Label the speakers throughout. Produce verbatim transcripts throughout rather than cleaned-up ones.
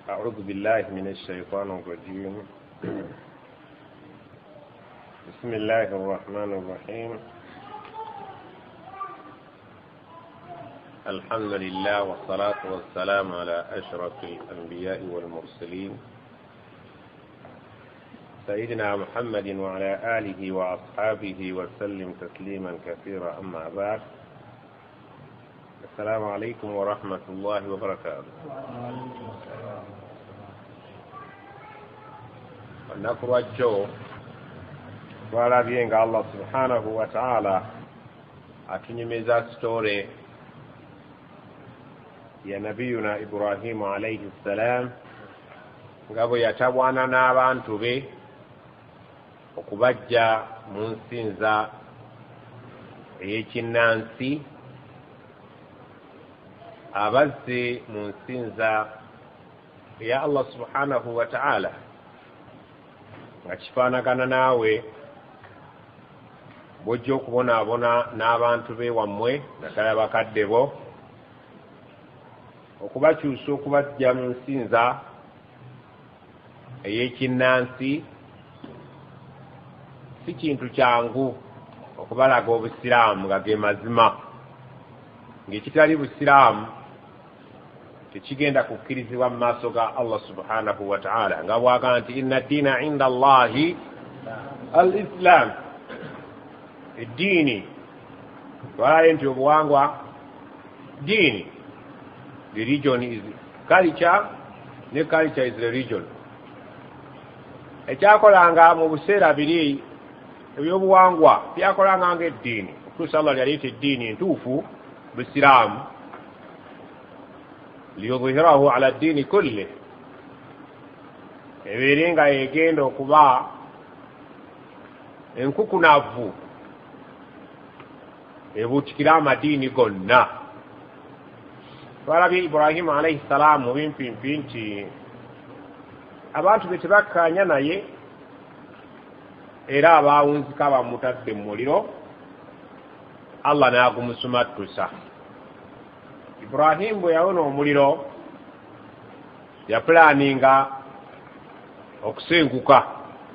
Speaker 1: أعوذ بالله من الشيطان الرجيم. بسم الله الرحمن الرحيم. الحمد لله والصلاة والسلام على أشرف الأنبياء والمرسلين سيدنا محمد وعلى آله وأصحابه وسلم تسليما كثيرا. أما بعد، السلام عليكم ورحمة الله وبركاته. nakuwajjo twalabye nga Allah subhanahu wa ta'ala atunyumiza story ya nabiyuna Ibrahimu alayhi salam nga bwe yatabwana n'abantu be okubajja mu nsinza ey'ekinnansi abazze mu nsinza eya Allah subhanahu wa ta'ala nga kifaanagana naawe bw'ojja okubonaabona n'abantu be wammwe naddala bakadde bo okubakyusa okubajja mu nsinza ey'ekinnansi si kintu kyangu okubalaga obusiraamu nga ge mazima, ng'ekitali busiraamu tekigenda kukkirizibwa mu maaso ga Allah subhanahu wa ta'ala nga bwaga nti inna ddiina inda Allahi al islam. Eddiini twalaye nti obuwangwa diini, religion is culture ne culture is religion. Ekyakolanga mu buseera biri ebyobuwangwa byakolanga ng'eddiini okutuusa Allah yaleeta eddiini entuufu busiraamu liyudhhirahu ala ddiini kulli, ebeere nga egenda okuba enkukunavu ebuutikira amadiini gonna. Twalabye Ibrahimu alayhi salaamu bimpimpi nti abantu be tebakkaanya naye era abaawunzika bamutadde mu muliro, Allah n'agumusumattusa. Ibrahimu bwe yawona omuliro yapulaaninga okusenguka,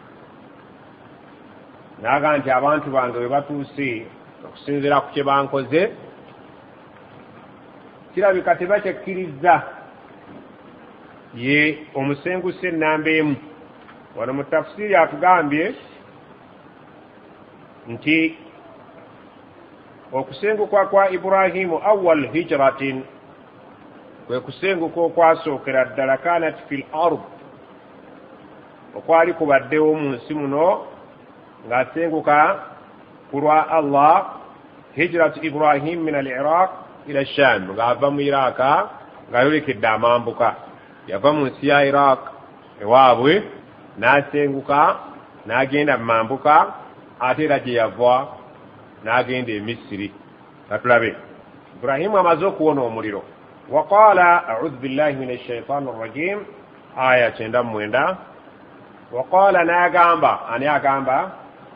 Speaker 1: n'aga nti abantu bange bwe batuuse okusinziira ku kye bankoze kirabika tebakyekkiriza ye omusenguse ennamba emu. Wano mu tafsiri atugambye nti okusenguka kwa Ibrahimu awwal hijratin kwe kusenguka okwasookera ddala kanat fil ard, okwali kubaddewo mu nsi muno ng'asenguka ku lwa Allah. Hijrat Ibrahim min al Iraq ila Sham, ng'ava mu Iraka ng'ayolekedde amambuka. Yava mu nsi ya Iraq ewaabwe n'asenguka n'agenda mu mambuka, ate era gye yava n'agenda e Misiri. Katulabe Ibrahimu amaze okuwona omuliro. Waqaala a'udhu billahi minash shaitaani rrajim, aya kyenda mu mwenda. Waqaala, n'agamba, ani agamba?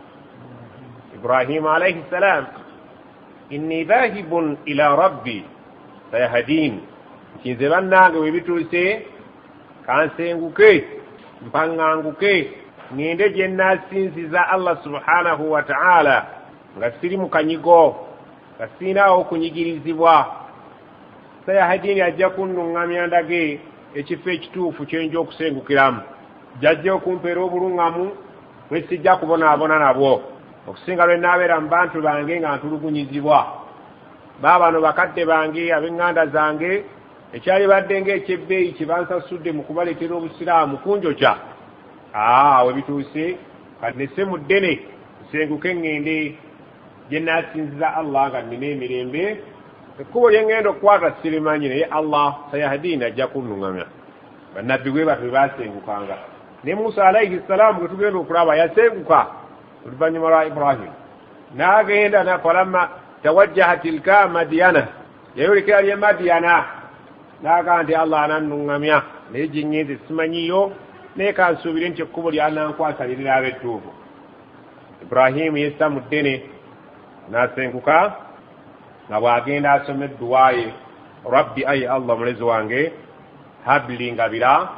Speaker 1: Ibrahimu alayhi salam, inni dhaahibun ila rabbi sayahdin, nti nze bannange we bituuse kansenguke mpaŋŋanguke ŋŋende gye nnaasinziza Allah subhanahu wa ta'ala nga siri mu kanyigo, nga siinaawo okunyigirizibwa. Sayahdini ajja kunnuŋŋamya ndage ekifo ekituufu kye nja okusengukiramu, jjajja okumpeera obuluŋŋamu bwe sijja kubonaabona nabwo, okusinga lwe naabeera mu bantu bange nga ntulugunyizibwa. Baabano bakadde bange ab'eŋŋanda zange, ekyali badde ng'ekyebbeeyi kye bansasudde mu kubaleetera obusiraamu kunjokya. Aa we bituuse kannese mu ddene nsenguke ŋŋende gye nnaasinziza Allah nga nnina emirembe. Ekkubo lye ŋŋenda okukwata sirimanyi, naye Allah sayahdini ajja kunnuŋŋamya. Bannabbi bwe batwe baasengukanga. Ne Musa alayhi salaamu gwe tugenda okulaba yasenguka oluvannyuma lwa Ibrahimu, n'agenda na falamma tawajjaha tilka Madiyana, yayolekera lye Madiyana, n'aga nti Allah anannuŋŋamya naye gye ŋŋenze simanyiyo, naye kansuubire nti ekkubo ly'anankwasa liriraaba ettuufu. Ibrahimu yessa mu ddene n'asenguka nga bw'agenda asoma edduwa ye, rabbi ayi Allah mulezi wange habli ngabira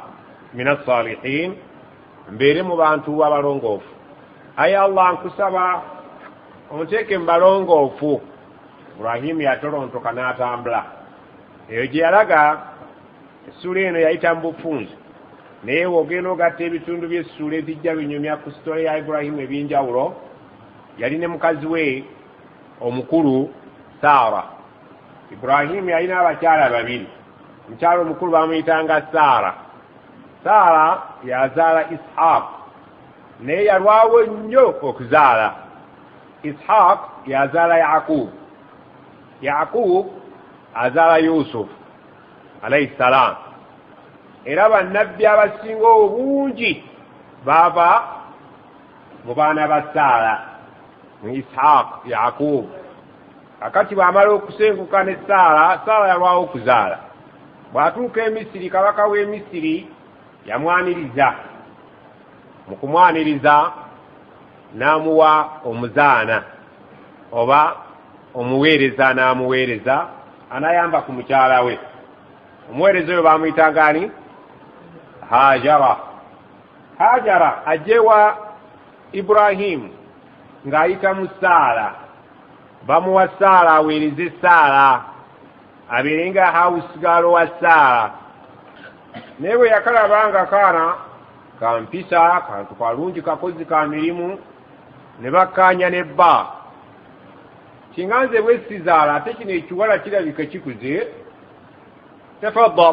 Speaker 1: min as-salihin mbeere mu bantu abalongoofu. Ayi Allah nkusaba onteeke mu balongoofu. Ibrahimu yatolontoka n'atambula. Eyo gye yalaga essula eno yayita mu bufunze, naye wogenda ogatta ebitundu by'essula ebijja binyumya ku sitole ya Ibrahimu eby'enjawulo. Yali ne mukazi we omukulu Saara. Ibrahimu yalina abakyala babiri. Omukyala omukulu bamuyitanga Saara. Saara yazaala Ishaq, naye yalwawo nnyo okuzaala. Ishaq yazaala Yaqub. Yaqub azaala Yusuf alayhi salaam. Era bannabbi abasinga obungi baava mu baana ba Saara, mu Ishaq, Yaqub. Akati bw'amala okusenguka ne Saara, Saara yalwawo okuzaala. Bw'atuuka e Misiri, kabaka w'e Misiri yamwaniriza. Mu kumwaniriza n'amuwa omuzaana oba omuweereza, n'amuweereza anayamba ku mukyala we. Omuweereza oyo bamuyitanga ani? Hajara. Hajara ajjewa Ibrahimu ng'ayita mu Saara. Bamuwa Saara aweereze Saara abeere nga house girl wa Saara. Naye bwe yakalabanga kaana kampisa, kantu kalungi, kakozi ka mirimu, ne bakkaanya ne bba. Kinga nze bwe sizaala ate kino ekiwala kirabika kikuze, tafaddal.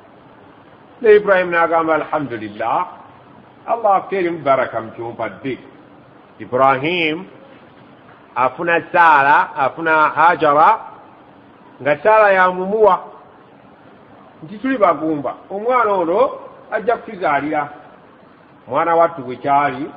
Speaker 1: Ne Ibrahimu n'agamba alhamdulillah, Allah akuteeremu baraka mu kyompadde. Ibrahimu afuna Saara, afuna Hajara, nga Saara yamumuwa nti tuli bagumba, omwana ono ajja kutuzaalira. Mwana wattu bwe kyali,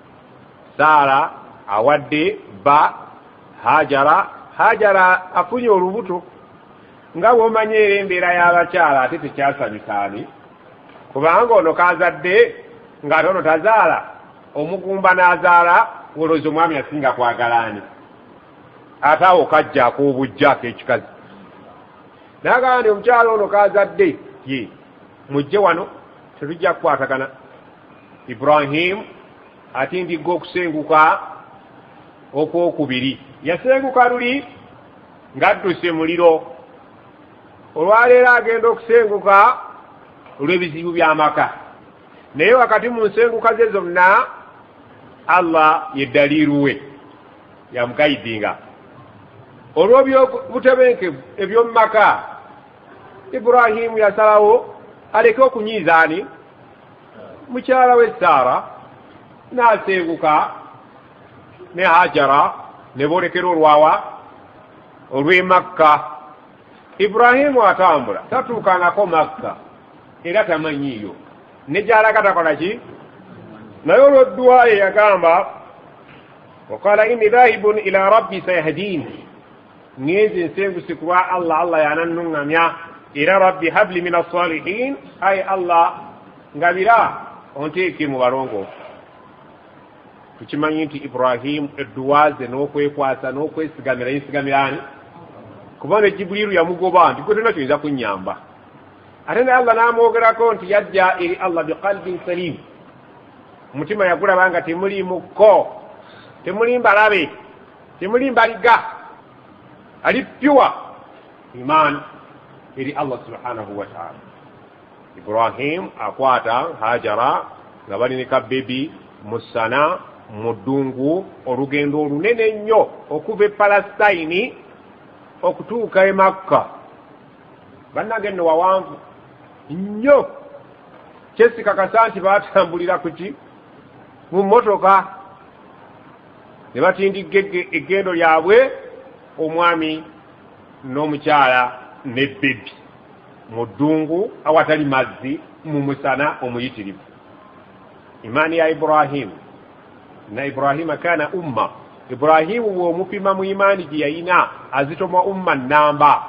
Speaker 1: Saara awadde bba Hajara. Hajara afunye olubuto. Nga bw'omanya era embeera y'abakyala ate tekyasanyusaani, kubanga ono kazadde ng'ate ono tazaala. Omugumba n'azaala, olowooza omwami asinga kwagalaani, ate awo kajja ak'obujja ak'ekikazi. N'agamba nti omukyala ono kazadde ye, mujje wano tetujja kukwatagana. Ibrahimu atindika okusenguka okwokubiri. Yasenguka luli ng'adduse muliro. Olwaleero agenda okusenguka olw'ebizibu by'amaka. Naye wakati mu nsenguka ze zonna Allah ye ddaliiru we, yamugayidinga. Olw'obutebenkevu eby'omu maka, Ibrahimu yasalawo aleke okunyiizaani mukyala we Saara, n'asenguka ne Hajara ne boolekera olwawa olw'e Makka. Ibrahimu atambula, tatuukangako Makka era tamanyiiyo, ne gy'alaga takola ki? Naye olw'odduwa ye yagamba waqala inni dhaahibun ila rabbi sayahdini, ngenze nsenguse ku lwa Allah, Allah yanannuŋŋamya. Era rabbi habli min as-salihin, ayi Allah ngabira onteeke mu balongoofu. Tukimanyi nti Ibrahimu edduwa ze n'okwekwasa n'okwesigamira yesigamirani, kubanga Jibuliru yamugoba nti gwe tonna kyoyinza kunnyamba. Ate ne Allah n'amwogerako nti yajja eri Allah biqalbin salim, omutima yagulaba nga temulimu kko, temuli mbalabe, temuli mbaliga, ali pure iman eri Allah subhanahu wa ta'ala. Ibrahimu akwata Hajara nga bali ne kabebi musana mu ddungu, olugendo olunene nnyo okuva e Palestine okutuuka e Makka. Bannange nno wawanvu nnyo, kyesikakasa nti baatambulira ku ki? Mu mmotoka. Ne batindiga eggendo lyabwe, omwami n'omukyala ne bebi mu ddungu awatali mazzi, mu musana omuyitirivu. Imaani ya Ibrahimu na Ibrahima kana umma. Ibrahimu bw'omupima mu imaani gye yayina azitoma umma nnamba.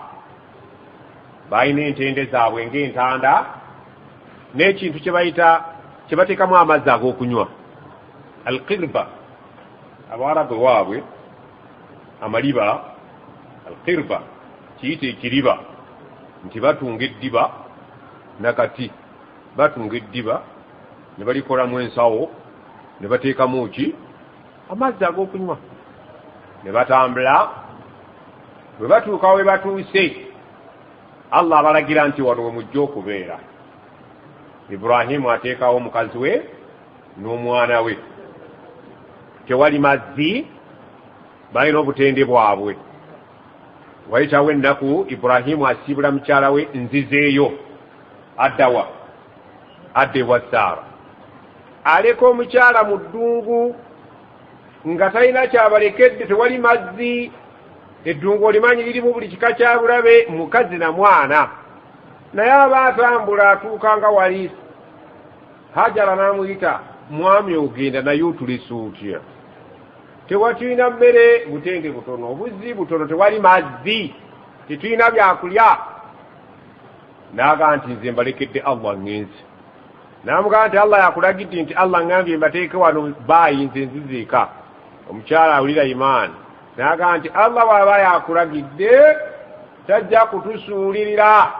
Speaker 1: Balina entende zaabwe ng'entanda n'ekintu kye bayita kye bateekamu amazzi ag'okunywa, alqirba. Abawarabu waabwe amaliba, alqirba kiyita ekiriba, nti batunga eddiba nakati batunga eddiba ne balikolamu ensawo ne bateekamu ki amazzi ag'okunywa ne batambula bwe batuuka we batuuse Allah abalagira nti wano we mujja okubeera. Ibrahimu ateekawo omukazi we n'omwana we, tewali mazzi, balina obutende bwabwe. Wayitawo ennaku Ibrahimu asiibula mukyala we nzizeeyo addawa adda ewa Saara, aleka omukyala mu ddungu nga talina kyabalekedde, tewali mazzi. Eddungu olimanyi lirimu buli kika kya bulabe, mukazi na mwana. Naye aba atambula atuuka nga wali. Hajara n'amuyita, mwami ogenda naye otulese otya? Tewatulina mmere, butende butono, obuzzi butono, tewali mazzi, tetulina byakulya. N'agamba nti nze mbalekedde Allah ngenzi. N'amugamba nti Allah yakulagidde nti Allah ngambye mbateeke wano baayi nze nzizeeka. Omukyala awulira imaani n'agamba nti Allah bw'aba yakulagidde tajja kutusuulirira.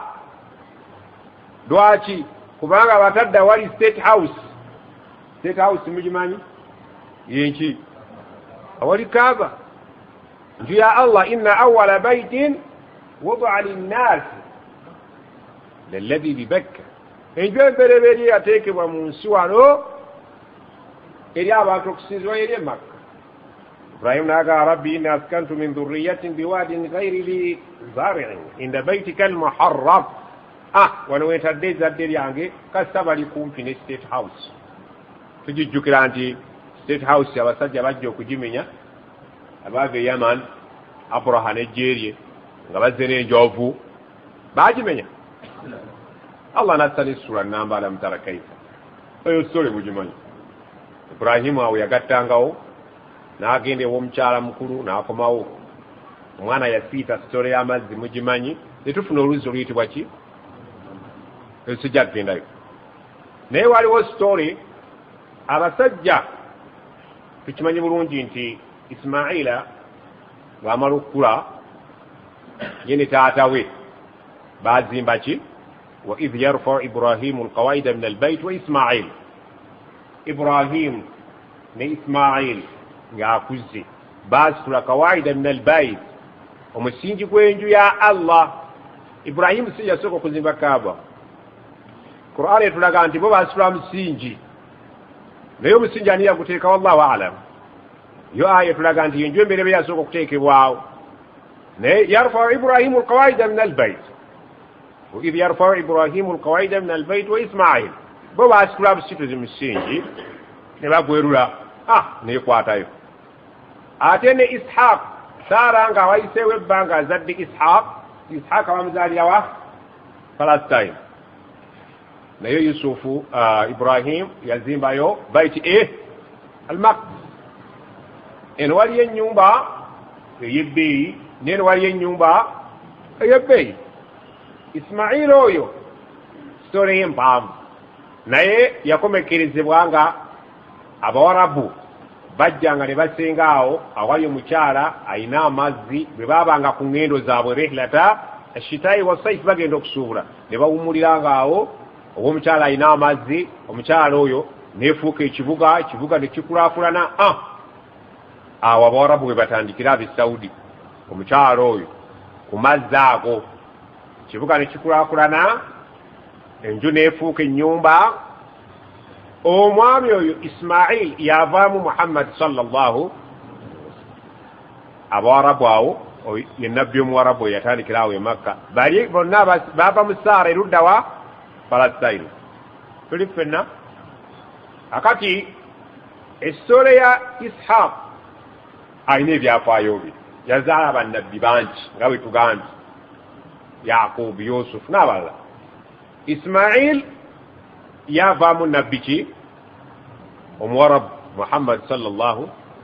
Speaker 1: Lwaki? Kubanga batadde wali state house. State house mugimanyi yenki awali Kaaba. Nju ya Allah, inna awwala baitin wudi'a linnaas lalladhi bibakka. Enju embereberye yateekebwa mu nsi wano eri abantu okusinzibwa eri e Makka. Ibrahim n'agamba rabbi inni askantu min dhurriyyatin biwadin ghayri li zari'in inda baytika al-muharram. Ah, wano wetadde ezzadde lyange kasita bali kumpi ne state house. Tujijjukira nti state house abasajja bajja okugimenya, abaava e Yaman, Abraha n'ejjeerye nga bazze n'enjovu baagimenya. Allah n'assa n'essula nnamba alam tara kaifa. Eyo sole mugimanyi. Ibrahimu awo yagattangawo n'agenda ew'omukyala mukulu n'akomawo. Omwana yasiita sitole y'amazzi mugimanyi. Ne tufuna oluzzi oluyitibwa ki? Sijja kugendayo. Naye waliwo sitole abasajja tukimanyi bulungi nti Ismaila bw'amala okukula ye ne taata we baazimba ki? wa idh yarfa'u Ibrahimu alqawaida min albayt wa Ismail. Ibrahim ne Ismail ng'akuzze baasitula kawaida min albayt, omusingi gw'enju ya Allah. Ibrahimu si yasooka okuzimba Kaaba. Qur'an etulaga nti bo baasitula musingi, naye omusingi ani yaguteeka? Wallahu a'lam. Yo aya etulaga nti enju emberebe yasooka okuteekebwawo. Naye yarfa'u Ibrahimu alqawaida min albayt wa idh yarfa'u Ibrahimu alqawaida min albayt wa Ismail. Bo baasitula busituzi musingi ne bagwerula, ah neekwatayo. Ate ne Ishaq, Saara nga wayiseewo ebbanga azadde Ishaq. Ishaq bamuzaalira wa? Palestine. Naye Yusufu uh, Ibrahim yazimbayo baiti e al-Maqdis. Eno waliyo ennyumba ey'ebbeeyi n'eno waliyo ennyumba ey'ebbeeyi. Ismail oyo sitole ye mpanvu, naye yakomekerezebwa nga Abawarabu bajjanga ne basenga awo awali omukyala ayina amazzi, bwe baabanga ku ngendo zaabwe rihlata ashitayi wa sayf bagenda okusuubula ne bawummuliranga awo. Oba omukyala ayina amazzi, omukyala oyo neefuuka ekibuga, ekibuga ne kikulaakulana. Ah, awo Abawarabu bwe batandikira ab'e Saudi, omukyala oyo ku mazzi ago ekibuga ne kikulaakulana, enju neefuuka ennyumba. Omwami oyo Ismail yavaamu Muhammad sallallahu. Abawarabu awo ye nabbi omuwarabu oyo yatandikira awo e Makka, bali bonna baava mu Saara erudda wa Palestine. Tuli ffenna akati essole ya Ishaq ayina ebyafaayo bye, yazaala bannabbi bangi nga bwe tugambye, Yakubu, Yusufu n'abalala. Ismail yavaamu nabbi ki? Omuwarabu Muhammad sallallahu.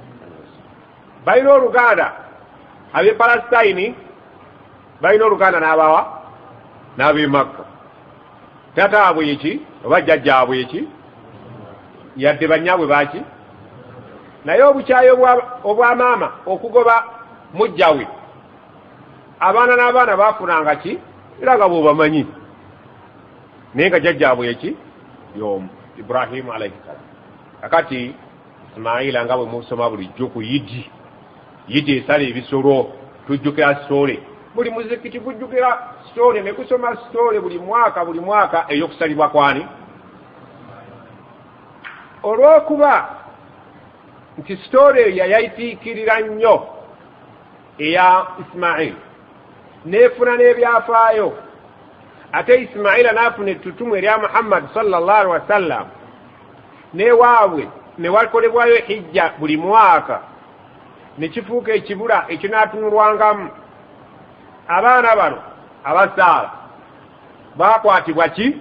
Speaker 1: Balina oluganda ab'e Palestine, balina oluganda n'abawa n'ab'e Makka. Tata abwe yeki oba jjajja abwe yeki yadde bannyaabwe baaki. Naye obukyayi obwa maama okugoba mujjawe, abaana n'abaana baafunanga ki? Era nga bw'obamanyi. Naye nga jjajja abwe yeki y'omu Ibrahimu alayhi salam. Kakati Ismaila nga bwe musoma bulijjo ku yidi yidi esala ebisolo tujjukira sitole buli muzikiti gujjukira sitole ne kusoma sitole buli mwaka buli mwaka ey'okusalibwa kwani olw'okuba nti sitole eyo yayitiikirira nnyo eya Ismail neefuna n'ebyafaayo ate Ismaila n'afuna ettutumu erya Muhammad sallallahu alaihi wasallam newaabwe ne wakolebwayo hijja buli mwaka ne kifuuka ekibula ekinaatunulwangamu abaana bano abasaala baakwatibwa ki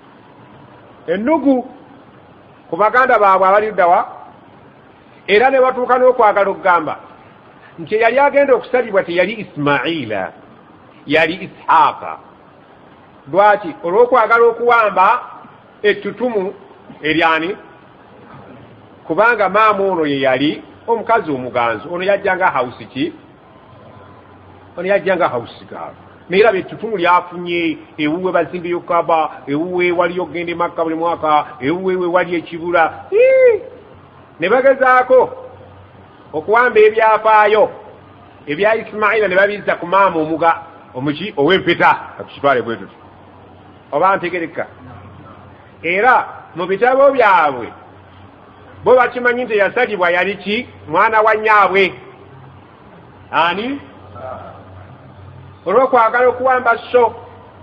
Speaker 1: ennugu ku baganda baabwe abaliddawa era ne batuuka n'okwagala okugamba nti yali agenda okusalibwa teyali Ismaila yali Ishaaka lwaki olw'okwagala okuwamba ettutumu eryani kubanga maama ono ye yali omukazi omuganzi ono yajjanga hawusi ki ono yajjanga hawusi gaalo naye ettutumu lyafunye ewuwe bazimbiyo Kaaba ewuwe waliyo ogenda Makka buli mwaka ewuwe we wali ekibula ne bagezaako okuwamba ebyafaayo ebya Ismaila ne babizza ku maama omuga omuki ow'empeta katukitwale bwe tuti oba ntegereka era mu bitabo byabwe bo bakimanyi nti yasalibwa yali ki mwana wa nyaabwe ani olw'okwagala okuwamba so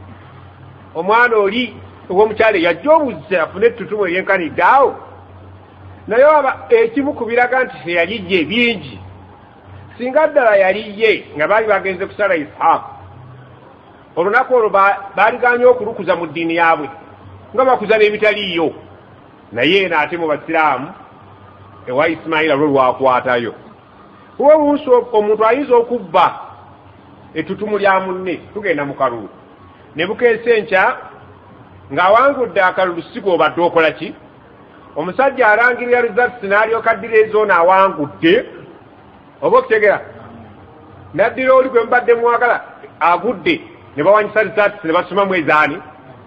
Speaker 1: omwana oli ow'omukyala yajja obuzza afune ettutumu eryenkanidde awo naye aba ekimu ku biraga nti teyali ye bingi singa ddala yali ye nga baali bagenze kusala Ishaaka olunaku olwo baaliganye okulukuza mu ddiini yaabwe nga bakuza n'ebitaliiyo naye eno ate mu basiraamu ewa Ismaila lwe lwakwatayo kuba omunsi omuntu ayinza okubba ettutumu lya munne tugenda mu kalulu ne bukeesa enkya ng'awangudde akalulu sigo obadde okola ki omusajja alangirira results n'alyoka addira ezoona awangudde oba okutegera n'addira oli gwe mubadde mwagala agudde ne bawanyisa results ne basomamu ezaani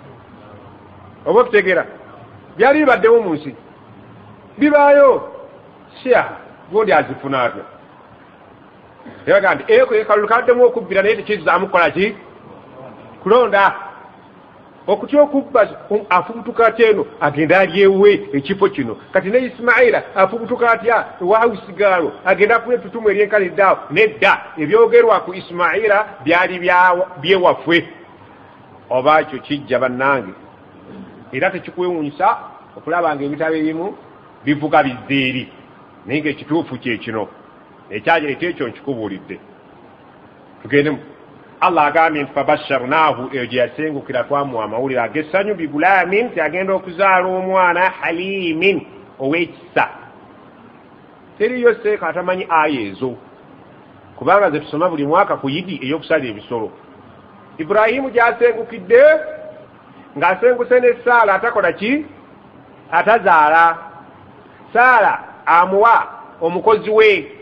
Speaker 1: oba okutegera byali bibaddewo mu nsi bibaayo sya gondi azifuna atyo ebaga nti eko ekalulu kaddemu okubbira naye tekizaamu kukola ki kulonda okutya okubba afubutuka atya eno agenda alyewe ekifo kino kati ne Ismaila afubutuka atya ewahawusigaalo agenda afuna ettutumu eryenkaniddeawo nedda ebyogerwa ku Ismaila byali byewaffe oba ekyo kijja bannange era tekikwewunyisa okulaba nga ebitabo ebimu bivuga bizzeeri naye ngaekituufu kyekino ekyagireeta ekyo nkikubuulidde tugendemu Allah agambye nti fabasharnaahu eyo gye yasengukira twamuwa amawulire ag'essanyu bigulaamin nti agenda okuzaala omwana halimin ow'ekisa teriyo seeka atamanyi aya ezo kubanga ze tusoma buli mwaka ku yidi ey'okusala ebisolo Ibrahimu gy'asengukidde ng'asenguse ne Saala atakola ki atazaala Saala amuwa omukozi we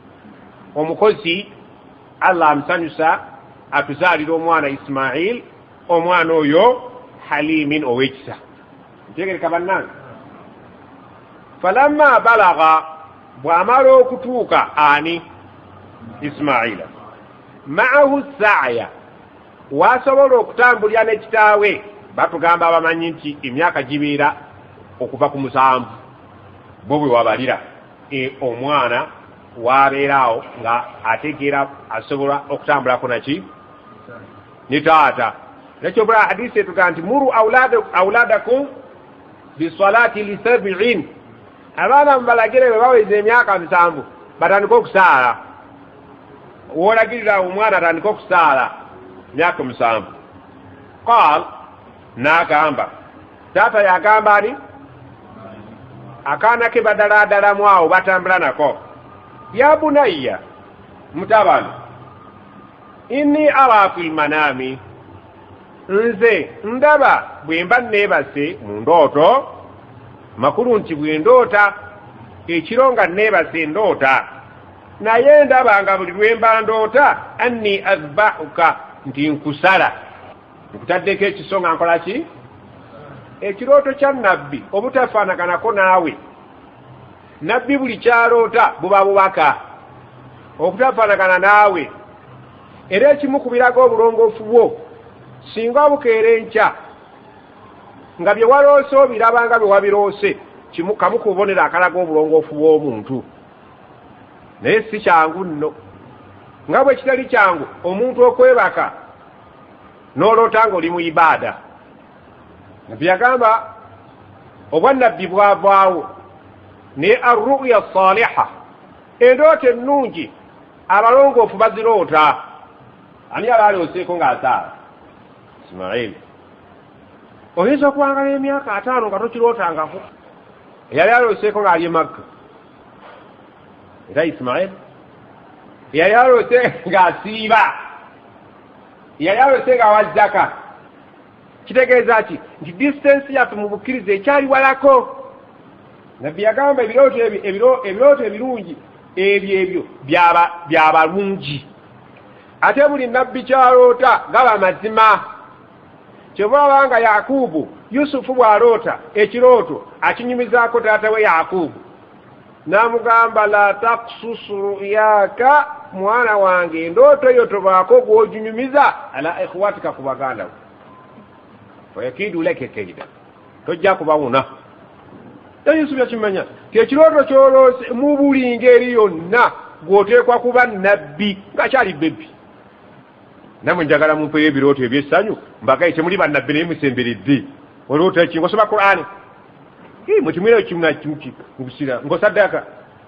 Speaker 1: omukozi Allah amusanyusa atuzaalira omwana Ismail omwana oyo halimin ow'ekisa ntegereka bannange falamma balaga bw'amala okutuuka ani Ismaila maahu saaya wasobola okutambulira ne kitaawe batugamba abamanyi nti emyaka gibeera okuva ku musanvu bo bwe wabalira e omwana wabeeraawo nga ategeera asobola okutambulako naki ne taata nekyo bula hadisi etugaa nti muru auladakum bisalati li sab'in abaana mubalagire bwe baweza emyaka musanvu batandika okusaala woolagirira omwana atandika okusaala myaka musanvu qaal n'agamba taata yagamba ani akaana ke badalaadalamu awo batambula nako ya bunayya mutabani inni ara fil manami nze ndaba bwe mba neebase mu ndooto makulu nti bwe ndoota ekiro nga neebase ndoota naye ndaba nga buli lwe mba ndoota anni azbahuka nti nkusala nkutaddeko ekiso nga nkola ki ekirooto kya nabbi obutafaanaganako naawe. Nabbi buli kyaloota buba bubaka obutafaanagana naawe. Era ekimu ku biraga obulongoofu bwo singa bukeera enkya nga bye waloose obiraba nga bye wabiroose kimu kamu ku bubonero akalaga obulongoofu bw'omuntu. Naye si kyangu nno nga bwe kitali kyangu omuntu okwebaka n'oloota ng'oli mu ibaada. Nabbi yagamba obwannabbi bwavaawo naye arruya saliha endooto ennungi abalongoofu baziroota. Ani abaalooseeko ng'asaala? Ismaili. Oyinza okuwangala emyaka ataano nga tokirootangako. Eyali alooseeko ng'ali e Makka era Ismaili. Eyali aloose ng'asiiba. Eyali aloose ng'awa zaka. Kitegeeza ki nti distance yaffe mu bukkiriza ekyali walako. Nabbi yagamba ebirooto ebirungi ebyo ebyo byabalungi. Ate buli nabbi kyaloota gaba mazima. Kyebwaba nga Yakubu Yusufu bw'aloota ekirooto akinyumizaako taata we Yakubu n'amugamba la taqsusu ru'yaka mwana wange endooto eyo tobaako gw'oginyumiza ala ikhwatika ku baganda bo fayakidu laka kaida tojja kubawuna. Yusufu yakimanya ti ekirooto kyoloose mu buli ngeri yonna gw'oteekwa kuba nabbi ng'akyali bebbi. Namwe njagala mumpeyo ebirooto ebyessanyu mbagaye temuli bannabbi naye musemberedde oloota ki ng'osoma Qur'ani mukimwira kimuna kimuki mubusira ng'osaddaka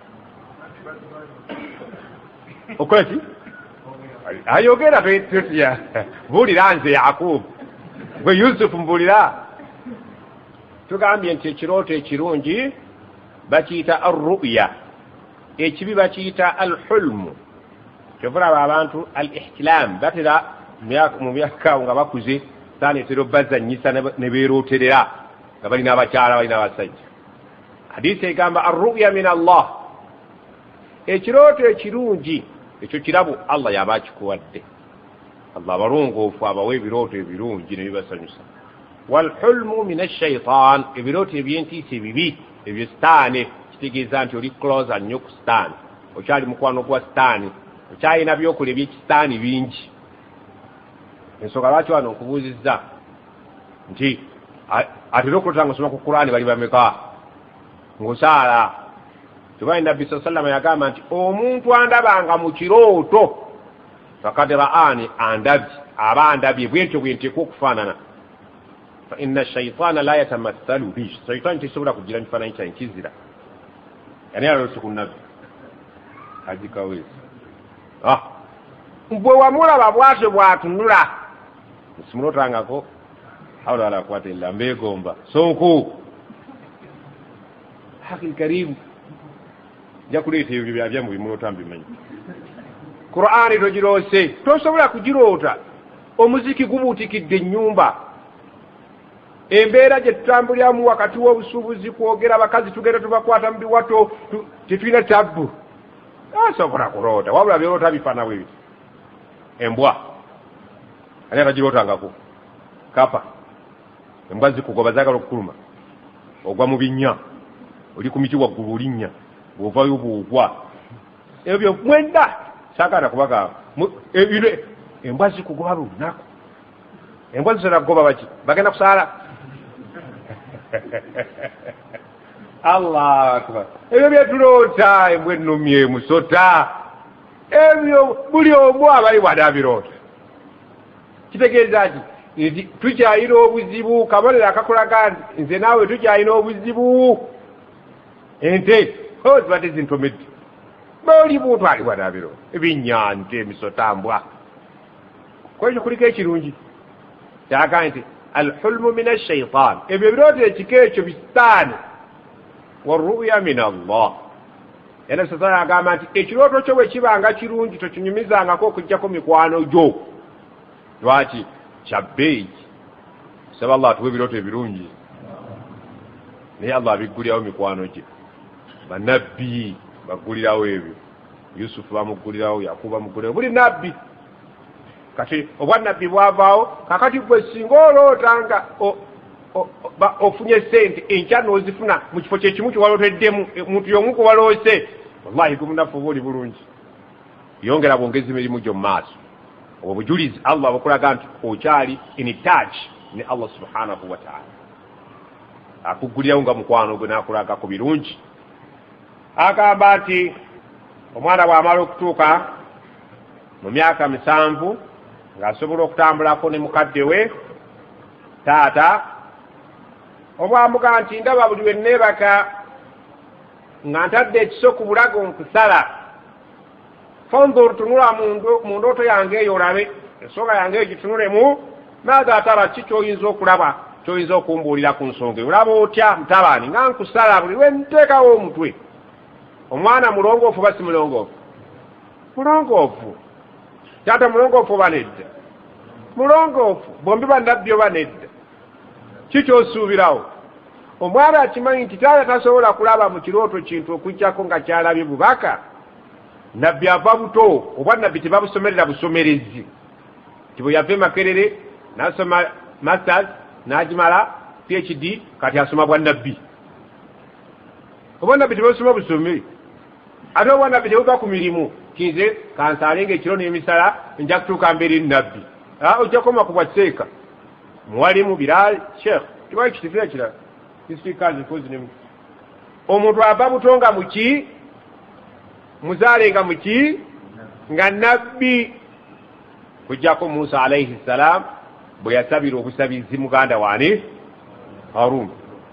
Speaker 1: okola ki ayogera tetya buulira nze Yakubu gwe Yusufu mbuulira. Tugambye nti ekirooto ekirungi bakiyita arru'ya, ekibi bakiyita alhulmu. Kyovulaba abantu al-ihtilam batera mu myaka awo nga bakuze saanetera obbazannyisa ne beerooterera nga balina abakyala balina abasajja. Hadiisi egamba arru'ya min Allah, ekirooto ekirungi ekyo kirabu Allah yaba akikuwadde. Allah abalongoofu abawa ebirooto ebirungi ne bibasanyusa. Walhulmu min ash-shaytaan, ebirooto ebyentiisa ebibi ebyo sitaani. Kitegeeza nti oli closer nnyo ku sitaani, okyali mukwano gwa sitaani, okyalina byokola ebyekisitaani bingi. Ensonga lwaki wano nkubuuzizza nti atera okulota ng'osoma ku Qur'ani bali bameka ng'osaala. Tubaye Nabbi sallallahu alayhi wa sallam yagamba nti omuntu andabanga mu kirooto fakad ra'ani, andabye aba andabye bwentyo bwenteeka okufaanana. Fa inna shaytaana la yatamathalu bi, shaytaani tesobola kugira mifaananyi kyange kizira. Yani aloose ku Nabbi agikawezi ah bwe wamulaba bwatyo bwatunula simulootangako hawla wala quwwata illa mbeegomba sonko hakil karimu jakuleeta ebyo byabyamu bimuloota mbimanyi. Qur'ani togiroose tosobola kugiroota. Omuziki gubuutikidde ennyumba, embeera gye tutambuliramu wakati w'obusuubuzi, kwogera abakazi tugenda tubakwata mu biwato tetulina tabbu. Asobola kuloota wabula byoloota bifaana bwe biti. Embwa ani atagirootangako? Kapa. Embwa zikugoba zaagala okukuluma, ogwa mu binnya, oli ku miti waggulu olinnya, bw'ovaayo bw'ogwa. Ebyo mwenda saagala kubaga embwa zikugoba lunaku. Embwa zisobola kugoba baki? Bagenda kusaala. Allah akbar. Ebyo byetuloota embwa ennumye musota, ebyo buli omu abali bw'adaabiroota. Kitegeeza ki tukyayina obuzibu, kabonero akakulaga nti nze naawe tukyayina obuzibu. Ente zibadde zintomedde, bali buntu ali bw'adaabiroota, ebinnyante, emisota, mbwa. Kwekyo kuliko ekirungi kyaga nti alhulmu min ash-shaytaan, ebyo ebirooto ekika ekyo bisitaani. Warru'ya min Allah, era sasa agamba nti ekirooto kyo bwe kibanga kirungi tokinyumizangako okuggyako mikwano gyo. Lwaki? Kyabbeeyi. Saba Allah atuwe ebirooto ebirungi, naye Allah abiggulirawo mikwano gye. Bannabbi baggulirawo ebyo. Yusufu bamuggulirawo, Yakubu bamuggulirawo, buli nabbi. Kati obwannabbi bwavaawo, kakati gwe singa olootanga ofunye sente enkya n'ozifuna mu kifo kyekimu kyewaloteddemu muntu y'omu kuwaloose wallahi gumunafu oba oli bulungi yongera bwongezi mirimu gyo mu maaso obwo bujulizi allah bukulaga nti okyali in touch ne allah subhanahu wa taala akuggulirawo nga mukwano gwe n'akulaga ku birungi agamba nti omwana bw'amala okutuuka mu myaka musanvu ng'asobola okutambulako ne mukadde we taata obwamuga nti ndaba buli we neebaka nga ntadde ekiso ku bulago nkusala fonzor tunula mu ndooto yange eyo olabe ensonga yange eyo gitunulemu maaga ataba ki kyoyinza okulaba kyoyinza okumbuulira ku nsonga eyo olaba otya mutabaani nga nkusala buli we nteekawo omutwe omwana mulongoofu oba si mulongoofu mulongoofu taata mulongoofu oba nedda mulongoofu bombi bannabbi oba nedda kikyosuubirawo omwana akimanyi nti taata tasobola kulaba mu kirooto kintu okujjako nga kyalabye bubaka nabbi ava buto oba nabbi tebabusomerera busomerezi ti bwe yava emakerere n'asoma masters n'agimala phd kati asoma bwa nabbi oba nabbi tebasoma busomere ate obwa nabbi tebuva ku mirimu kinze kansalenga ekiro n'emisala nja kutuuka mbeeri nabbi ojja koma ku bwaseeka muwalimu biraali sheekh tibayi kitifira kirala isikazi kozi ne omuntu ava butonga muki muzaalenga muki nga nabbi kujjako Musa alayhi salam bwe yasabira obusabizi muganda waani Harun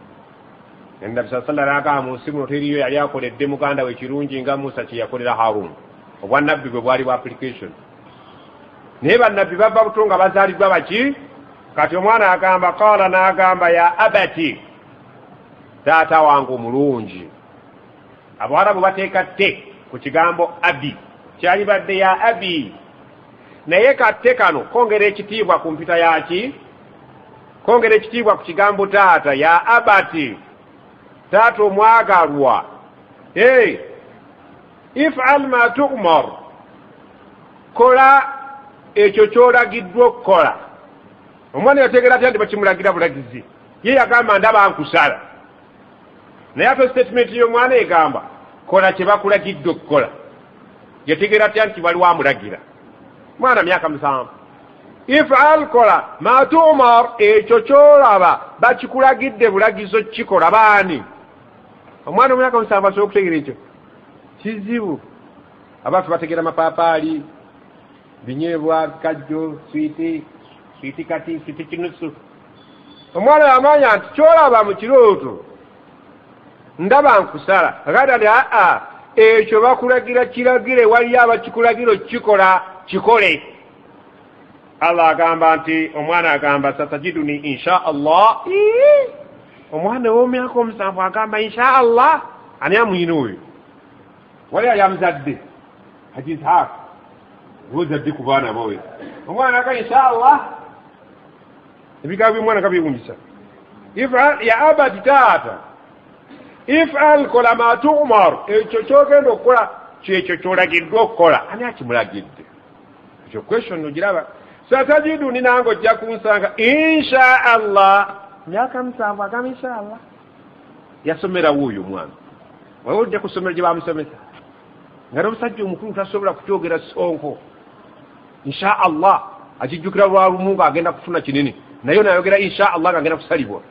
Speaker 1: enda bisasalala aka mu nsi muno teriyo yali akoledde muganda we kirungi nga Musa kye yakolera Harun obwa nabbi bwe bwali bwa application naye bannabbi bava butonga bazaalibwa baki kati omwana agamba qala n'agamba ya abati taata wange omulungi abawarabu bateeka te ku kigambo abi kyalibadde ya abi naye katte kano kongera ekitiibwa ku mpita yaki kongera ekitiibwa ku kigambo taata ya abati taata omwagalwa hey if'al ma tu'mar kola ekyo kyolagiddwa okukola omwana yategeera atya nti bakimulagira bulagizi ye yagamba ndaba nkusala naye ate statement y'omwana egamba kola kye bakulagidde okukola yategeera atya nti bali wamulagira mwana myaka musanvu if'al kola ma tu'mar ekyo kyolaba bakikulagidde bulagizo kikola baani omwana omyaka musanvu asobola okutegeera ekyo kizibu abantu bategeera mapaapaali binyeebwa kajjo switi switi kati switi kinusu omwana yamanya nti kyolaba mu kirooto ndaba nkusala aganda ndi aa ekyo bakulagira kiragire waliyo abakikulagiro kikola kikole allah agamba nti omwana agamba satajiduni insha allah omwana w'omyaka omusanvu agamba insha allah ani amwine oyo wali ali amuzadde hajizhaku wozadde ku baana bowe omwana aga insha allah ebigambo by'omwana kabyewunyisa if'al ya abati taata if'al kola ma tu'mar ekyo kyogenda okukola kyekyo kyolagiddwa okukola ani akimulagidde ekyo question ogiraba satajiduni nange ojja kunsanga insha allah myaka musanvu agamba insha allah yasomerawo oyo omwana waliwo ojja kusomera gye bamusomesa nga n'omusajja omukulu tasobola kukyogera sonko insha allah akijjukira lwalumu ng'agenda kufuna kinene naye nayogera insha allah ng'agenda kusalibwa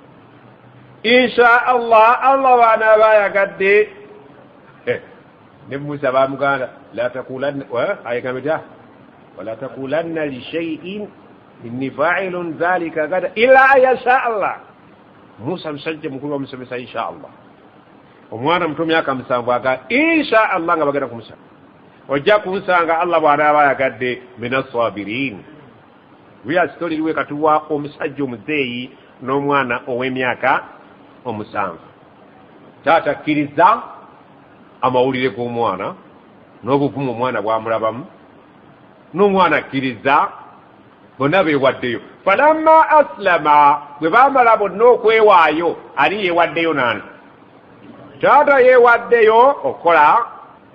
Speaker 1: insha allah allah baana bayagadde ne musa bamuganda la takulanna ayegambeta wala takulanna li shay'in inni fa'ilun dhalika gada illa ayasha allah musa musajja mukulu bamusomesa insha allah omwana muto myaka musanvu aga insha allah nga bagenda kumusaba ojja kunsanga allah bw'anaaba ayagadde minasabirin wiya sitori liwe katuwa omusajja omuzeeyi n'omwana ow'emyaka omusanvu taata kkiriza amawulire g'omwana n'obuvumu omwana bwamulabamu n'omwana akkiriza bonna beewaddeyo falamma aslama bwe baamala bonna okwewaayo ali yeewaddeyo nani taata yeewaddeyo okukola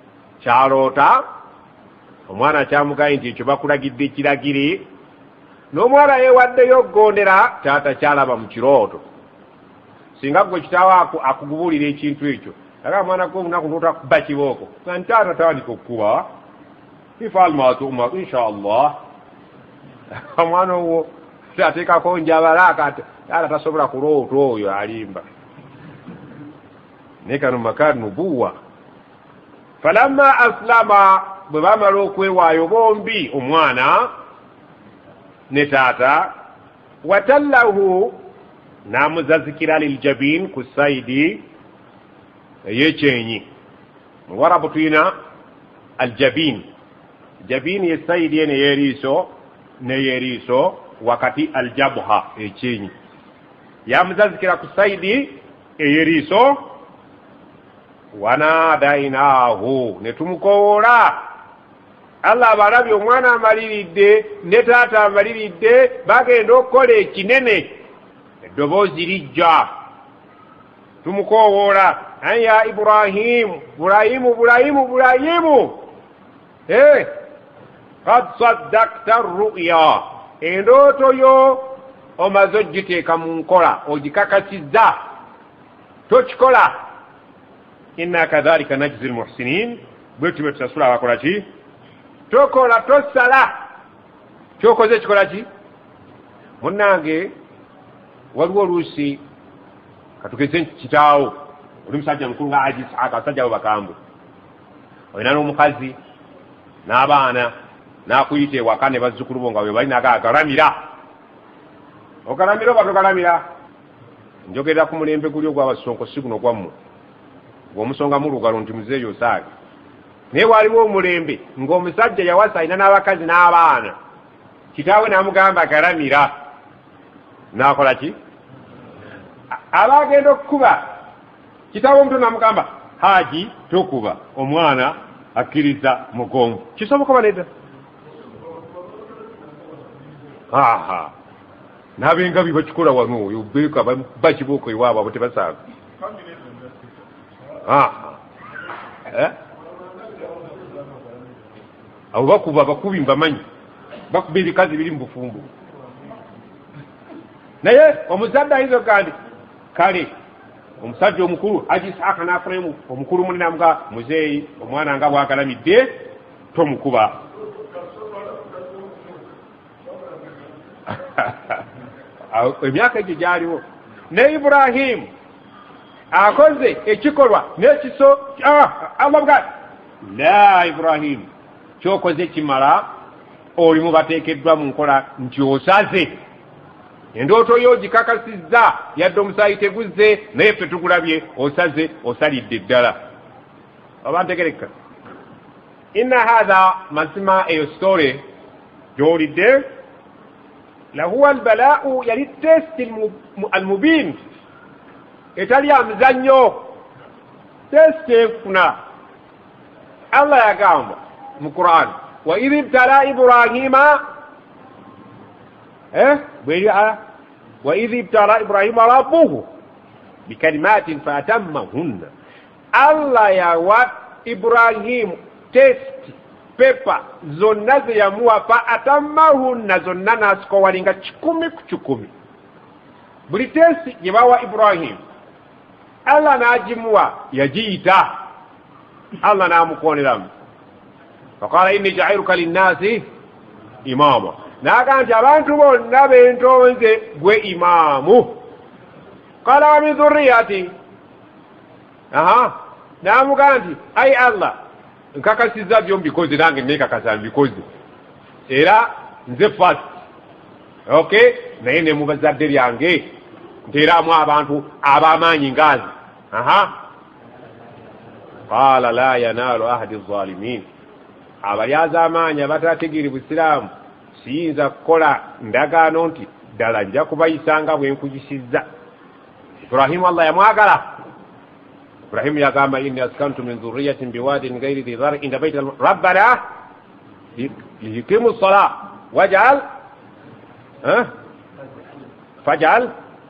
Speaker 1: kyaloota omwana kyamugaye nti ekyo bakulagidde ekiragire n'omwana yeewaddeyo gondera taata kyalaba mu kirooto. Singa gwe kitaawo akugubuulira ekintu ekyo aga mwana gwe olunaku n'otakuba kibooko nga ntaata tandika okukuba ifal ma tu'mar inshallah. Omwana owo ateekako njabala taata tasobola kuloota oyo alimba naye kano makari nubuwa. Falamma aslama bwe bamala okwewaayo bombi omwana ne taata watallahu n'amuzazikira liljabin ku saidi ey'ekyenyi. mu Warabu tuyina aljabin. Jabin ye saidi ene y'eriiso n'ey'eriiso wakati aljabha ekyenyi. Yamuzazikira ku saidi ey'eriiso wanadainahu ne tumukowoola. Allah abalabye omwana amaliridde ne taata amaliridde bagenda okukola ekinene. Eddoboozi lijja tumukowoola aya Ibrahimu Burayimu Burayimu Burayimu eh qad saddaqta ruya endooto yo omaze ogiteeka mu nkola ogikakasizza tokikola. Inna kadhalika najzi almuhsinin bwe tube tusasula abakola ki tokola tosala kyokoze kikola ki. Munnange waliwo oluusi katugeze kitaawo oli musajja mukulu nga Haji Isaaka abasajja abo bakambwe olina n'omukazi n'abaana n'akuyita ewaka ne bazzukulu bo nga bwe bali naga agalamira ogalamira oba togalamira. Njogerera ku mulembe guli ogw'abasonko si guno gwammwe ng'omusonga mu lugalo nti muzeeyo osaage. Naye waliwo omulembe ng'omusajja yawasa alina n'abakazi n'abaana kitaawe n'amugamba galamira n'akola ki abagenda okukuba kitaawe omuto n'amugamba Haji tokuba omwana akkiriza mugonvu. Kisoboka banedda aha n'abengabi bakikola wano oyo beeka bakibooko ewaabo abo tebasaaga. aha eh abo bakuba bakubi mbamanyi bakuba ebikazi biri mu bufumbo. Naye omuzadde ayinza kandi kale omusajja omukulu Haji Isaaka n'afulemu omukulu munene amuga muzeeyi omwana nga bwagalamidde tomukuba. Emyaka egyo gyaliwo. Ne Ibrahimu akoze ekikolwa n'ekiso Allah bwa la Ibrahimu kyokoze kimala olimu bateekeddwa mu nkola nti osaze. Endooto yo gikakasizza yadde omusaayi teguzze naye ffe tugulabye osaze osalidde ddala. Oba ntegereka. Inna hadha mazima eyo story gy'olidde lahuwa albala'u yali testi almubin etali amuzannyo testi enfuna. Allah yagamba mu Qur'an wa idh ibtala Ibrahima eh bweli a wa idh ibtala Ibrahima rabbuhu bikalimatin fatammahunna. Allah yawa Ibrahim test paper zonna ze yamuwa fa atammahunna zonna nasikowalinga kikumi ku kikumi. Buli test gye bawa Ibrahim Allah n'agimuwa yagiyita. Allah n'amukooneramu faqala inni ja'iluka linnaasi imama. N'agamba nti abantu bonna bentonze gwe imaamu. Qala wa min dhurriyati aha n'amugamba nti ayi Allah nkakasizza byombi bikoze nange neekakasa mbikoze era nze fast okay naye ne mu bazadde lyange nteeramu abantu ab'amaanyi ngaazi. aha qala la yanaalu ahadi zalimin. abalyaza amaanyi abataategeere busiraamu siyinza kukola ndagaano nti ddala nja kubayisanga bwe nkuyisizza. Ibrahimu Allah yamwagala. Ibrahimu yagamba inni askantu min dhurriyatin biwadin ghairi dhi dhar'in inda bayti rabbana liyuqimu as-salah waj'al ha faj'al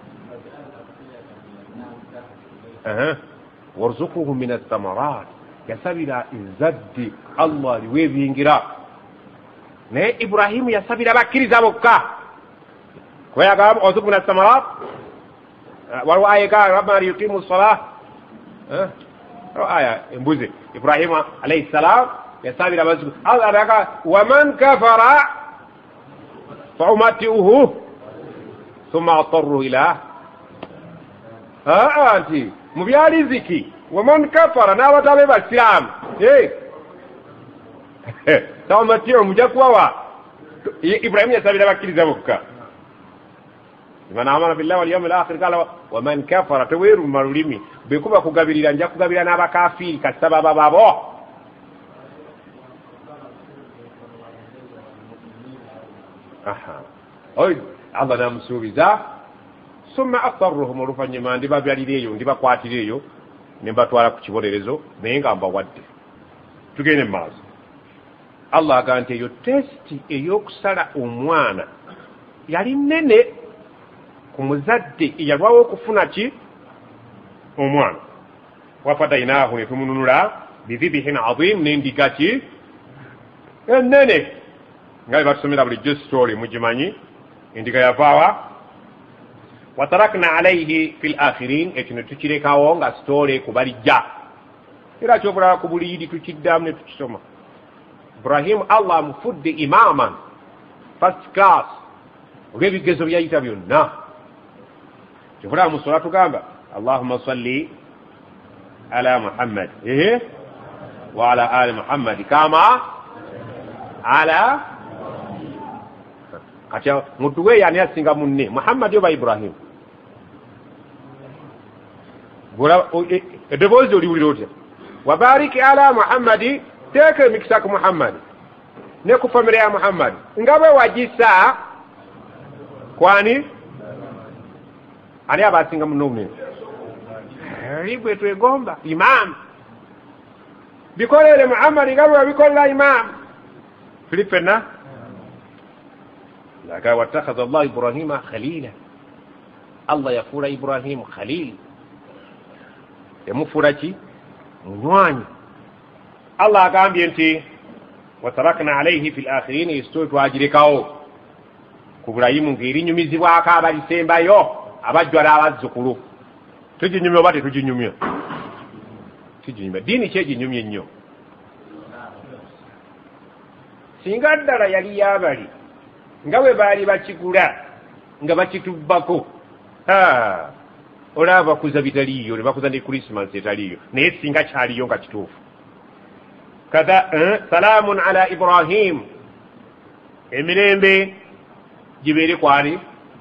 Speaker 1: aha warzuqhum min ath-thamarat yasabira izaddi Allah liwebingira. Naye Ibrahimu yasabira bakkiriza bokka kuyagamba ozukuna samarat waliwo aya ga rabbana liyuqimu salah aya embuzi Ibrahima alayhi salam yasabira bazu Allah anaga waman kafara fa umatiuhu thumma atarru ila ha anti mubyali ziki waman kafara na watabe basilamu eh sawa matio mujakuwa wa Ibrahim yasabira bakiriza bokka man amana billahi wal yawmil akhir qala wa man kafara tawiru marulimi bekuba kugabirira nja kugabira n'abakafiri kasababa babo aha oy Allah namusubiza summa atarruhum rufanyima ndiba byalireyo ndiba kwatireyo nemba twala ku kibolerezo naye ngamba wadde tugende maaso Allah agante yo testi eyokusala omwana yali nene ku muzadde eyalwawo okufuna ki omwana wafadainahu ne tumununula bidhibihin adhim n'endiga ki ennene nga bwe batusomera bulijjo story mugimanyi endiga yavaawa watarakna alaihi fi lakhirin ekyo ne tukirekawo nga story kubalijja era kyobulaba ku buliyidi tukiddamu ne tukisoma Ibrahim Allah amufudde imaman first class olw'ebigezo byayita byonna kyobulaba mu sola tugamba Allahumma salli ala Muhammad ehe wa ala ali Muhammad kama ala kati muntu we yani asinga munne Muhammad oba Ibrahim bora edebozi oliwulira otya wabariki ala Muhammadi teke mikisa ku Muhammad ne ku family ya Muhammad ngabe wajisa kwani ani abasinga munne ribwe twegomba imam bikolere Muhammad ngabe wabikola imam filipena laka watakhadha Allah Ibrahima khalila Allah yafura Ibrahim khalil yamufura ki munywanyi Allah agambye nti watarakna alayhi fil akhirin istoy twagirekawo ku Ibrahim ng'erinyumizibwako abalisembayo abajjwala abazzukulu tuginyumya oba tetuginyumya tuginyumya diini kyeginyumya ennyo singa ddala yali yabali nga bwe baali bakigula nga bakitubbako olaba bakuza bitaliyo ne bakuza ne Christmas etaliyo naye singa kyaliyo nga kituufu kada salamun ala Ibrahim emirembe gibeere kwani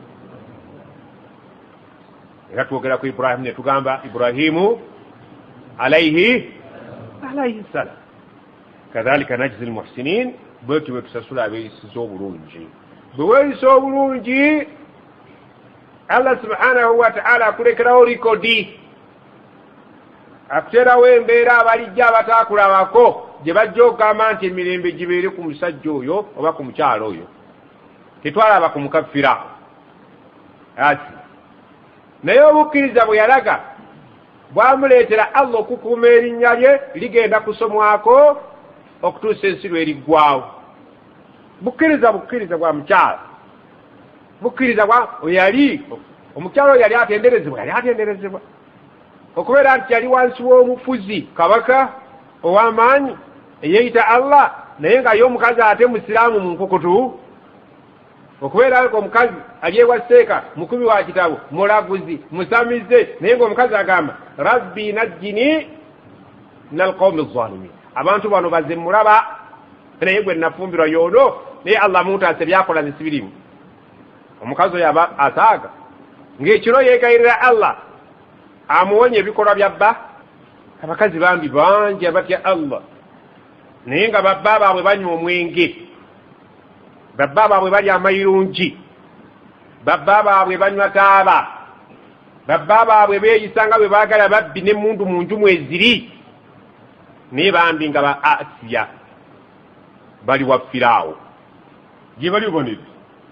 Speaker 1: era twogera ku Ibrahim ne tugamba Ibrahimu alayhi alayhi salam kadhalika najzi almuhsinin bwetu betusasula abeeyisiza obulungi bwe weeyisa obulungi Allah subhanahu wa ta'ala akulekerawo likodi akuteerawo embeera abalijja abataakulabako gye bajja okugamba nti emirembe gibeere ku musajja oyo oba ku mukyalo oyo tetwalaba ku mukaffira ati naye obukkiriza bwe yalaga bwamuleetera Allah okukuuma erinnya lye ligenda kusomwako okutuusa ensi lweriggwawo bukkiriza bukkiriza bwa mukyala bukkiriza bwa yali omukyalo yali atenderezebwa yali atenderezebwa okubeera nti yali wansi w'omufuzi kabaka ow'amaanyi eyeeyita Allah naye nga ye omukazi ate musiraamu mu nkukutu okubeera nga omukazi alyewaseeka mukumi wa kitabo mulaguzi musamize naye ng'omukazi agamba rabbi najjini min alqawmi alzalimin abantu bano baze mulaba naye gwe nafumbirwa yoono naye Allah mutaase byakola zisibirimu omukazi oyo aba asaaga ng'ekiro yeegayirira Allah amuwonye ebikolwa bya bba abakazi bambi bangi abatya Allah naye nga babba baabwe banywa omwenge babba baabwe balya amayirungi babba baabwe banywa taaba babba baabwe beeyisa nga bwe baagala babbi n'emmundu mu nju mweziri naye bambi nga ba Asiya bali wa Firaawo gye bali obonedde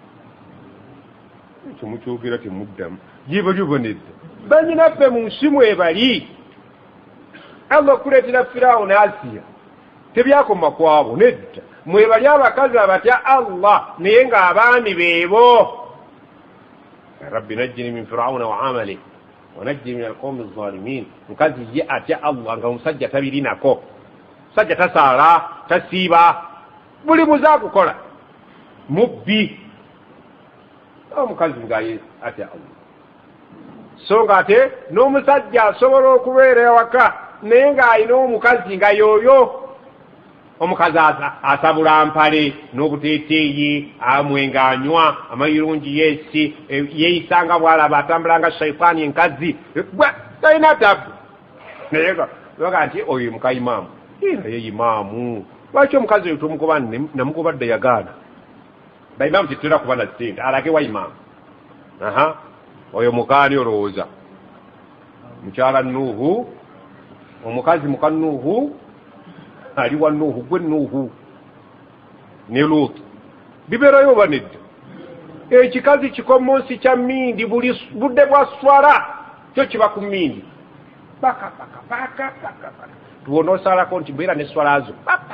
Speaker 1: ekyo mukyogera temuddamu gye bali obonedde banyinaffe mu nsi mwebali Allah okuleetera Firaawo ne Asiya tebyakoma kwabo nedda mwebali abakazi abatya Allah naye ng'abaami beebo rabbi najjini min firauna wa amali wanajjini min alqawmi alzalimin mukazi ye atya Allah nga omusajja tabirinako musajja tasaala tasiiba buli muzakukola mubbi omukazi ngaye atya Allah so nga ate n'omusajja asobola okubeera ewaka naye ng'alina omukazi nga yoyo omukazi asabula mpale n'obuteeteeyi amwenga anywa amayirungi yesi yeeyisanga bwalaba atambulanga shaitaani enkazi talina tabu naye ga nti oyo mukayimaamu naye imaamu lwaki omukazi oyo tomugoba namugoba dda yagaana baimaamu tetutera kuba na ssente alage wa imaamu aha oyo mukaani olowooza mukyala nuuhu omukazi muka nuuhu ali wa nuuhu gwe nuuhu ne luutu bibeerayo oba nedda ekikazi kikomonsi kya mmindi buli budde bwa swala kyo kiba ku mmindi baka baka baka baka tuwona osalako nti mbeera ne swalazo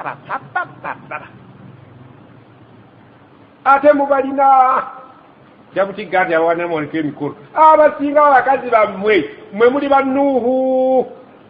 Speaker 1: ate mubalina jabutigga nti awanemoneka emikolo abasinga abakazi bammwe mwe muli bannuuhu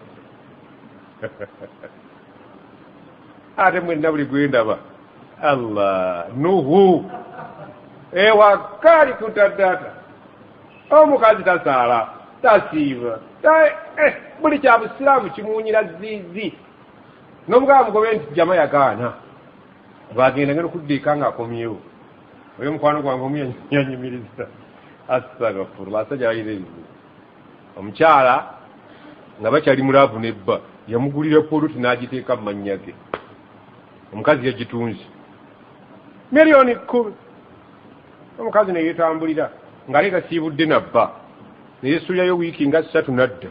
Speaker 1: ate mwenna buli gwendaba allah nuhu ewakali kutaddata omukazi tasaala tasiiba buli kya busiraamu kimuwunyira ziizi n'omugaba mugobe nti jama yagaana bagenda ngena okuddiika nga akomyewo oyo mukwano gwange omuyanyumiriza astagfirullah asajja bayira ebizibu omukyala nga bakyali mulaavu nebba yamugulira poluti n'agiteeka mu mannya ge omukazi yagitunzi miliyoni kkumi omukazi neyetambulira ng'ale gasiibudde nabba neyesulirayo wiiki nga ssatu nadda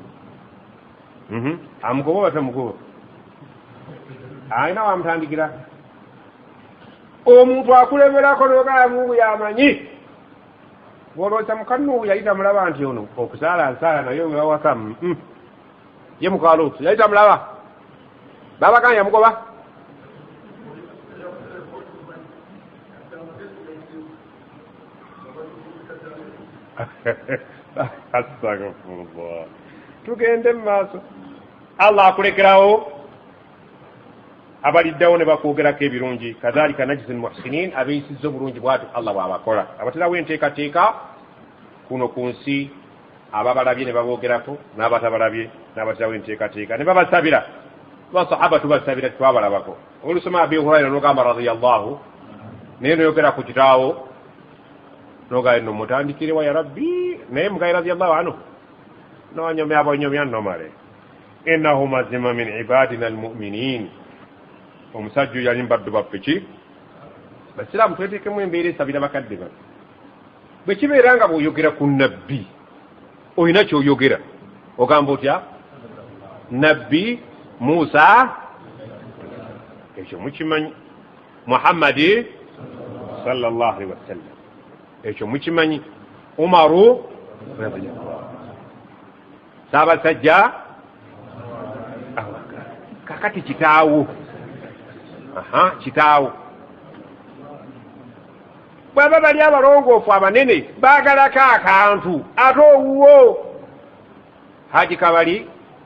Speaker 1: amugoba oba tamugoba alina wamutandikira omuntu akulemerako nogala mungu yamanyi bwolooza mukanuuhu yali tamulaba nti ono okusaala nsaala naye wewawaka ye mukaalootu yali tamulaba babagana yamugoba astagfirullah tugende mu maaso allah akulekerawo abaliddawo ne bakwogerako ebirungi kadhalika najizi almuhsinin abeeyisizza obulungi bwatu allah bw'abakola abaterawo enteekateeka kuno ku nsi ababalabye ne baboogerako n'abatabalabye n'abaterawo enteekateeka ne babasabira basahaba tubasabira titwabalabako olusoma abi hurayra n'ogamba radiyallahu naye noyogera ku kitaawo nogaye no mutandikire wa ya rabbi naye mugaye radiyallahu anhu nonyomya abonyomya nomale innahu mazima min ibadina almu'minin omusajja oyo yali mbaddu baffe ki basiraamu tweteekemu embeera esabira bakadde bano bwe kibeera nga bw'oyogera ku nabbi olina ky'oyogera ogamba otya nabbi musa ekyo mukimanyi muhammadi sallallahu alaihi wasallam ekyo mukimanyi umaru saabasajja kakati kitaawo aha kitaawo bwaba bali abalongoofu abanene baagalako akantu ate owuwo haji kabali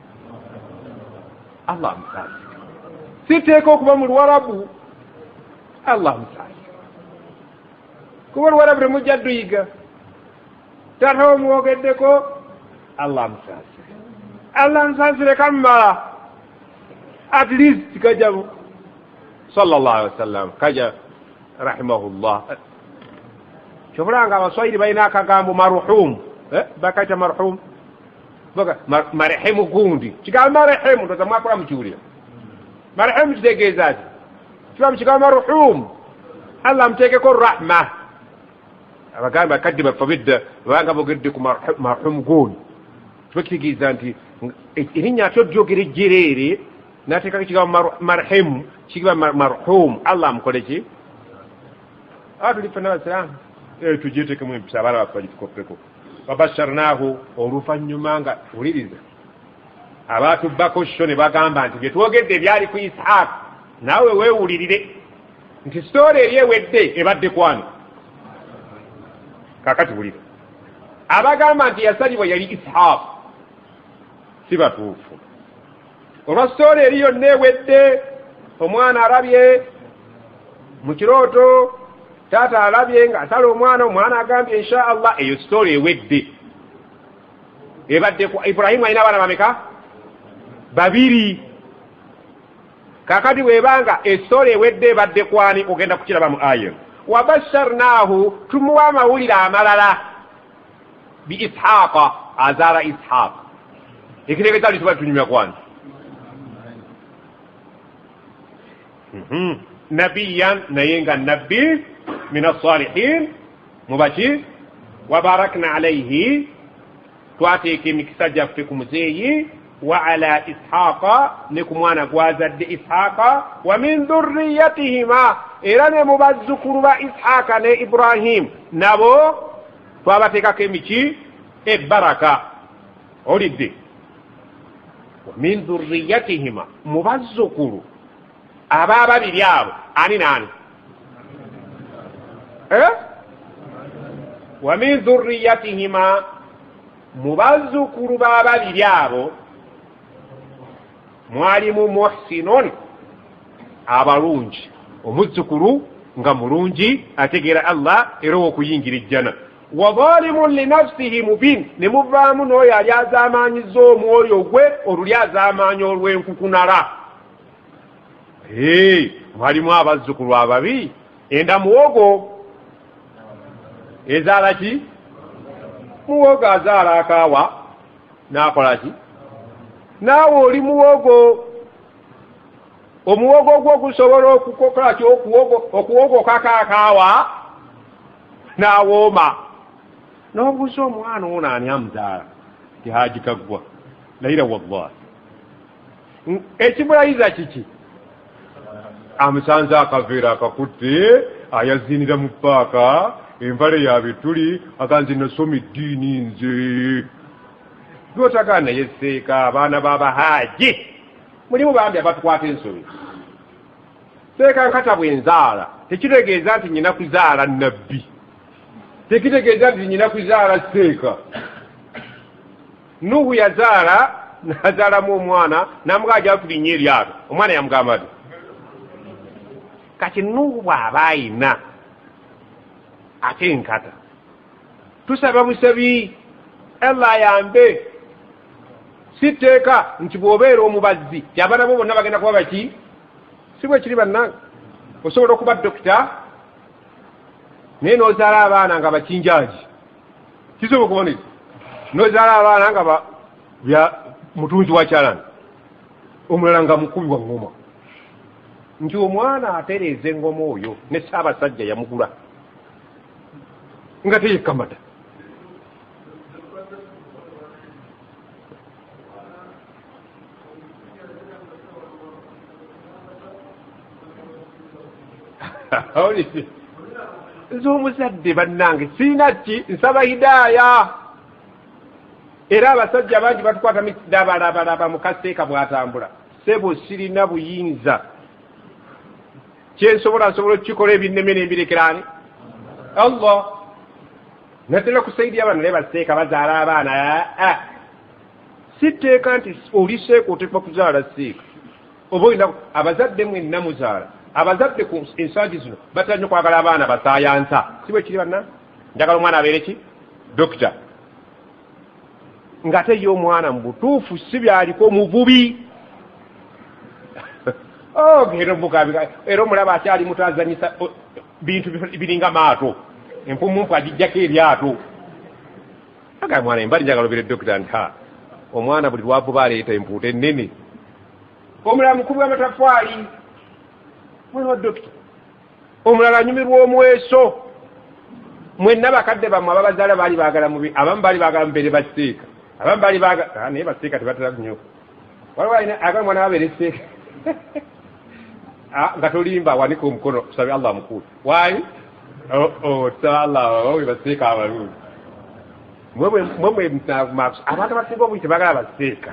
Speaker 1: allah musaasi siteeka okuba mu luwarabu allah musaasi kuba oluwarabu temujja duyiga tata omwogeddeko allah musaasi allah musaasi leka mumala at least kajabu sallallahu alaihi wasallam kaja rahimahullah kyobulanga abaswahili balina akagambo maruhum eh bakaita marhum baka marehemu gundi kigambo marehemu ndoza mwakola mukiwulira marehemu kitegeeza ki kiba mukigambo maruhum allah muteekeko rahma abagambi bakadde baffe bidda banga bogedde ku marhum gundi kiba kitegeeza nti erinnya ate odyogera ejjereere nateekako ekigambo marehemu kiba marhum allah amukole ki atuli ffenna basiraamu tujetekemu empisa abaana baffe bagitukoppeko babasharnahu oluvannyuma nga wuliriza abaatubbako sho ne bagamba nti bye twogedde byali ku isaaku naawe weewulirire nti sitoori eri ewedde ebadde kwani kakati wulira abagamba nti yasalibwa yali Ishaq si batuufu. Olwa sitooli eri yonna ewedde, omwana alabye mu kirooto, taata alabye ng'asala omwana, omwana agambye insha Allah, eyo sitooli ewedde. Ebadde ku Ibrahimu alina abaana bameka? Babiri. Kakati bw'ebanga esitooli ewedde ebadde kwani, ogenda kukiraba mu aya. Wabasharnaahu, tumuwa amawulire amalala bi Ishaqa, azaala Ishaq. Ekitegeeza nti tuba tunyumya kwani. Nabiyan, naye nga nabbi min as-salihin, mubaki. Wabarakna alayhi, twateeka emikisa gyaffe ku muzeeyi, wa ala Ishaqa, ne ku mwana gwazadde Ishaqa, wa min dhurriyatihima, era ne mu bazzukulu ba Ishaqa ne Ibrahim nabo twabateekako emiki ebbaraka. Olidde, wa min dhurriyatihima, mu bazzukulu aba babiri abo ani nani? Eh? Wa min dhurriyatihima, mu bazzukulu ba babiri abo mwalimu muhsinun, abalungi. Omuzzukulu nga mulungi ategeera Allah era okuyingira ejjana. Wa zalimun li nafsihi mubin, ne muvaamu n'oyo ali azaamaanyiza omwoyo gwe oluli azaamaanyi olw'enkukunala. Hey, mwalimu abazzukulu ababi. Enda muwogo ezaala ki? Muwogo azaala akaawa n'akola ki? Naawe oli muwogo, omuwogo gwo gusobola okukola ki? Okuwogoka akaawa n'awooma. N'obuuza omwana ono ani amuzaala? Ti Haji Kaggwa. Layira wallahi. Ekibulayiza kiki? Amusanze akaveera akakutte, ayazinira mu paaka, envale yabituli, aganze nasoma eddiini nze. Gwotagana naye Seeka, abaana b'Abahaji mulimu bambi abatukwata ensobi. Seeka nkata bwenzaala tekitegeeza nti nyina kuzaala nabbi, tekitegeeza nti nyina kuzaala Seeka. Nuhu yazaala, nazaalamu omwana, namugaa ajja tulinnya eryato, omwana yamugamba ti. Kati Nuhu bw'aba ayina ate enkata, tusaba busabi Allah ayambe. Si tteeka nti bw'obeera omubazzi abaana bo bonna bagenda kuba baki? Si bwe kiri bannange. Osobola okuba dokita naye n'ozaala abaana nga bakinjaaji. Kisobola okuboneka. N'ozaala abaana nga bya mutunzi wa kyalani, omulala nga mukubi wa ngoma. Nti omwana atereeza engoma oyo ne Ssaabasajja yamugula nga teyekamata. Z'omuzadde bannange sirina ki, nsaba hidaaya. Era abasajja bangi batukwata misida balabalaba mu kaseeka bw'atambula. Sebo sirina buyinza. Kyensobola nsobola okukikola ebinneme n'embirekeraani? Allah. Natera kusaidia abaana naye baseeka bazaala abaana. Si tteeka nti oli Seeka oteekwa kuzaala Seeka. Oba olina abazadde mwenna muzaala. Abazadde ku ensangi zino batera nnyo kwagala abaana basaayansa. Si bwe kiri banna? Njagala omwana abeere ki? Dokita. Ng'ate ye omwana mu butuufu si byaliko muvubi. Oh, era mukabika. Era omulaba akyali muto azanyisa bintu biringa maato. Empumumpu agijjako eryato. Aga mwana embali njagala obeere dokita nti ha. Omwana buli lwavuba aleeta empuuta ennene. Omulala mukubi w'amatafaali. Mwana wa dokita. Omulala anyumirwa omweso. Mwenna bakadde bammwe ababazaala baali baagala mubi, abamu baali baagala mubeere baseeka, abamu baali baagala naye baseeka tebatera nnyo. Waliwo alina agala mwana wabeere Seeka nga tolimba awanika omukono tusabe Allah amukuute. Waayi? Tusaba Allah owe baseeka abalungi. Mwemwe mutaakumaakusa abantu abasinga obungi tebaagala baseeka.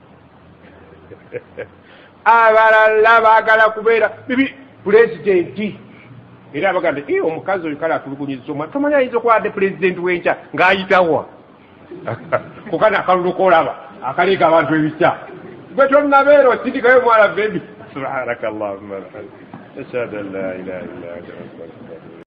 Speaker 1: Abalala baagala kubeera bibi pulezidenti. Era abaganda eh omukazi oyo kale atulugunyizza omwana. Tomanyi ayinza okuba adde pulezidenti w'enkya ng'ayitawa. kukana akalulu kolaba akaliika abantu ebikya gwe tonnabeera osindikayo mwala bebi subhanaka allahumma ashhadu an la ilaha illa anta astaghfiruka